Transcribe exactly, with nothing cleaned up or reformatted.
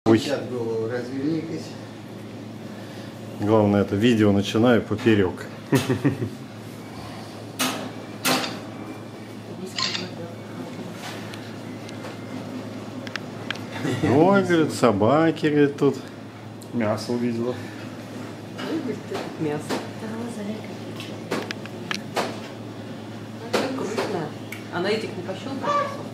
Сейчас голову развеликать. Главное, это видео начинаю поперек. Ой, говорит, собаки, говорит, тут. Мясо увидела. Мясо. Она крупная. Она этих не пощелкала?